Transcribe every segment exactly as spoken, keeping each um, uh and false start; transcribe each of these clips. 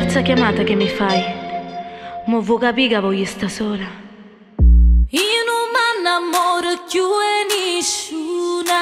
terza chiamata che mi fai. Mo' vuoi capire che voglio sta sola. Io non m'annamoro più e nessuna.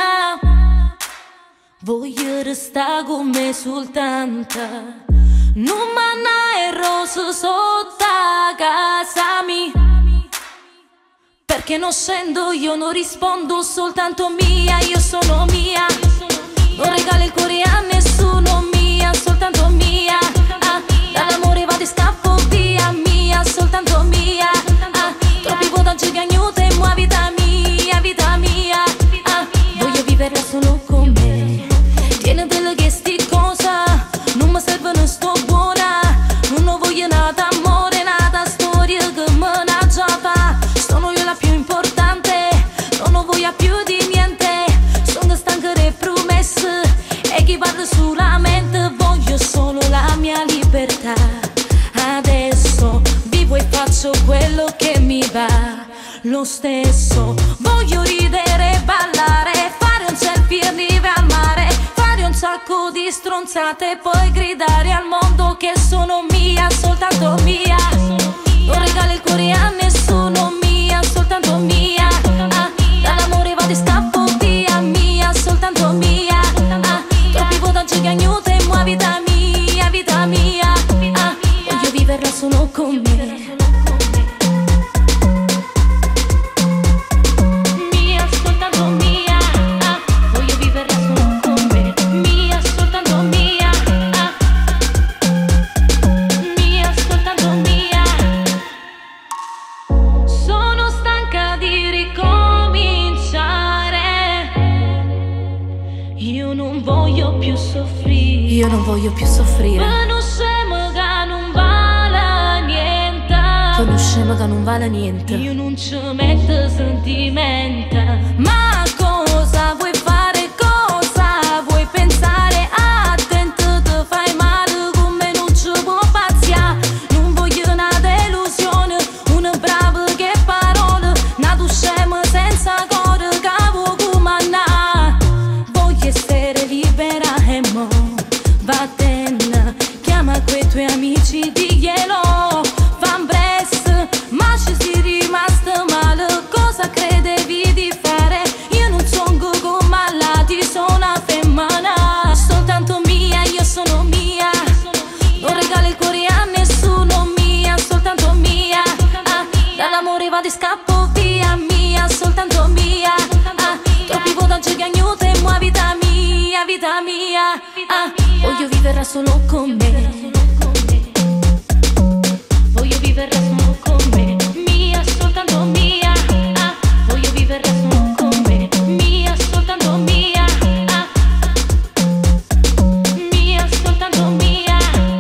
Voglio restare con me soltanto. Non m'anna e rose sotto casa mia. Perché non scendo, io non rispondo, soltanto mia, io sono mia. Non regalo il cuore a nessuno, mia, soltanto mia. Ah, dall'amore vado e scappo via, mia, soltanto mia. Ah, troppi voti cagnute, mua vita mia, vita mia. Ah, voglio viverla solo con me. Tieni delle che sti cosa, non mi servono, sto buona. Non voglio nada amore, nada storia che me la giova. Sono io la più importante, non voglio più di niente. Sono stanca delle promesse e chi parla solamente. Voglio solo la mia libertà. Adesso vivo e faccio quello che mi va. Lo stesso voglio ridere, ballare, fare un selfie e arrivare al mare, fare un sacco di stronzate e poi gridare al mondo che sono mia, soltanto mia. Non regalo il cuore a nessuno, mia, soltanto mia. Ah, dall'amore vado e scappo via, mia, soltanto mia. Ah, troppi voti cagnute, mua vita mia, vita mia. Ah, voglio viverla solo con me. Io non voglio più soffrire. Io non voglio più soffrire. Conosciamo che non vale niente. Conosciamo che non vale niente. Io non ci metto sentimento. Ma cosa vuoi fare? Cosa vuoi pensare? Attento, ti fai male con me, non ci può pazziare. Non voglio una delusione, una brava che parola, una scema senza cuore che vuoi comandare. Essere libera e mo vattene, chiama quei tuoi amici, diglielo, fan presto, ma ci sei rimasta male, cosa credevi di fare? Io non sono come malati, sono una femmina, soltanto mia, io sono mia, non regalo il cuore a nessuno, mia, soltanto mia. Ah, dall'amore vado e scappo via, mia, soltanto mia. Ah, troppi voti cagnute, mua vita mia, vita mia. Ah, voglio viverla solo con me. Voglio viverla solo con me, mia, soltanto mia. Ah, voglio viverla solo con me, mia, soltanto mia. Ah, mia, soltanto mia.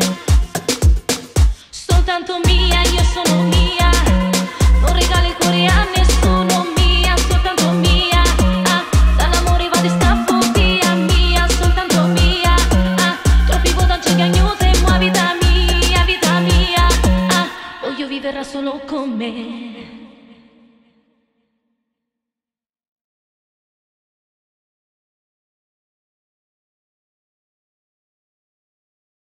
Soltanto mia, io sono mia. Non regalo il cuore a nessuno, mia, soltanto mia. Ah, dall'amore vado e scappo via, mia, soltanto mia. Ah, troppi voti cagnute, mua vita mia, vita mia. Ah, voglio viverla solo con me.